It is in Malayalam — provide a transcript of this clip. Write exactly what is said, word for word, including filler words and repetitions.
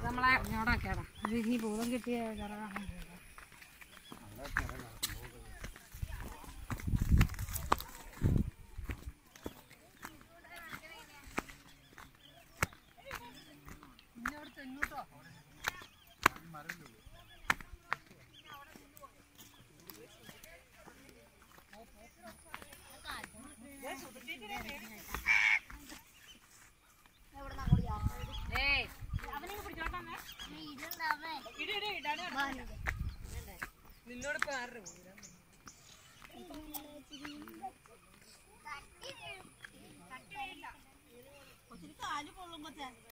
നമ്മളെ ഞോടാക്കേടാ ഇനി ബോധം കിട്ടിയ ചിറകാണ്. നിന്നോട് കാല് പൊള്ളുമ്പോ